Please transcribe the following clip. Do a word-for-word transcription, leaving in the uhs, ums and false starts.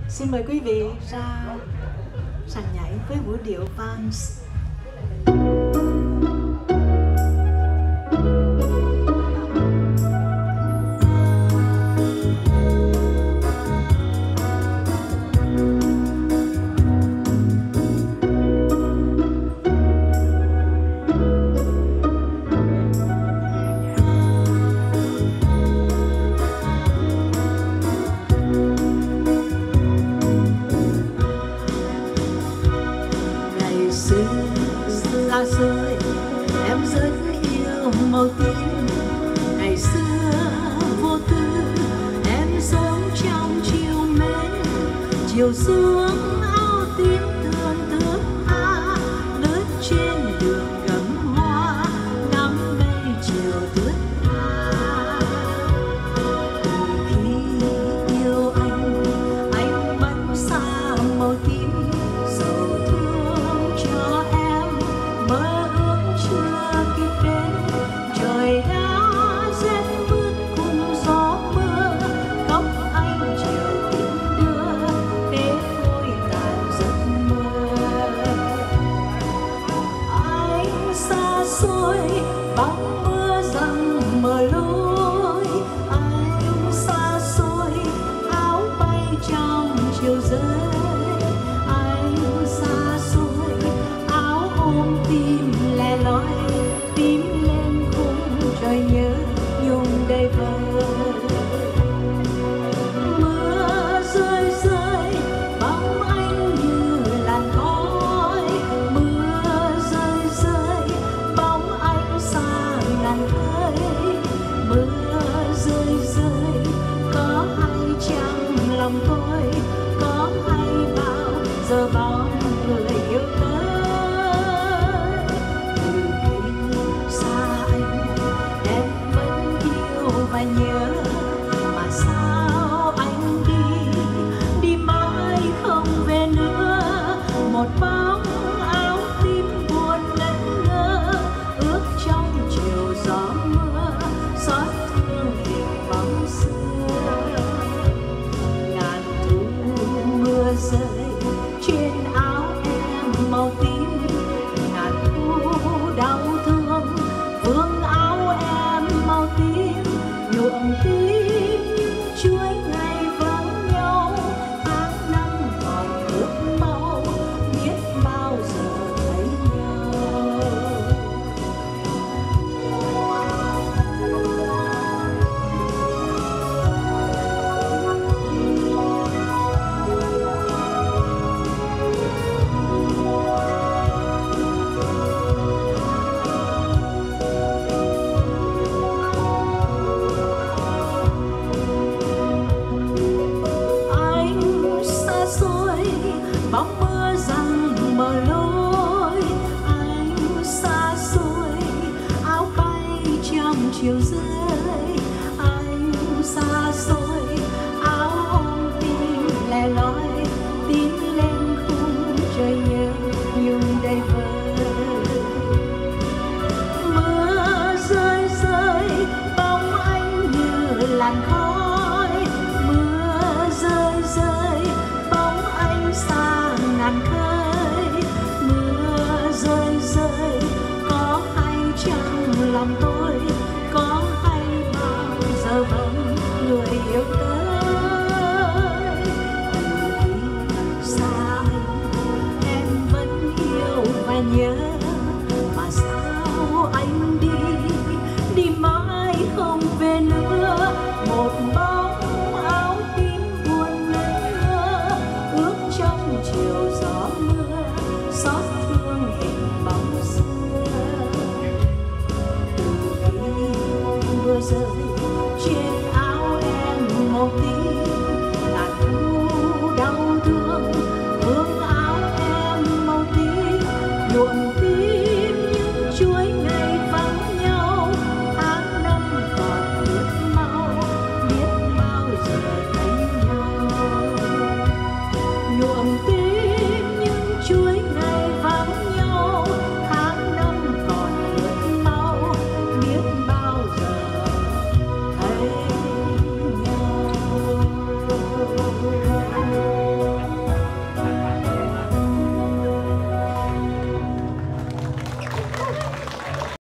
Xin mời quý vị ra sàn nhảy với vũ điệu vals. Xa xôi em rất yêu màu tím, ngày xưa vô tư em sống trong chiều mến, chiều xuống áo tím tường thước tha lướt trên đường gấm hoa ngắm mây chiều thướt tha. Từ khi yêu anh anh vẫn xa màu tím, sầu thương cho em mơ ước chưa kịp đến, trời đã rét mướt cùng gió mưa, tóc anh chiều tiễn đưa để phôi tàn giấc mơ. Anh xa xôi bóng mưa rằng mờ lối, anh xa xôi áo bay trong chiều rơi, anh xa xôi áo ôm tim lẻ loi, tím lên khung trời nhớ nhung đầy vơi. Mưa rơi rơi bóng anh như làn khói, mưa rơi rơi bóng anh xa ngàn khơi, mưa rơi rơi có hay chăng lòng tôi, có hay bao giờ bóng người yêu tới. Và nhớ mà sao anh đi đi mãi không về nữa, một bóng áo tím buồn ngẩn ngơ ước trong chiều gió mưa, xót thương hình bóng xưa. Ngàn thu mưa rơi trên áo em màu tím, ngàn thu đau thương vương áo em màu tím, nhuộm tím những chuỗi ngày vắng nhau, tháng năm còn ước mong biết bao giờ thấy nhau. Bóng mưa rằng mờ lối, anh xa xôi áo bay trong chiều rơi, anh xa xôi áo ôm tim lẻ loi, tím lên khung trời nhớ nhung đầy vơi. Mưa rơi rơi bóng anh như làn khói, mưa rơi rơi bóng anh xa ngàn khơi, mưa rơi rơi có hay chăng lòng tôi, có hay bao giờ bóng người yêu tới. Từ khi xa anh em vẫn yêu và nhớ,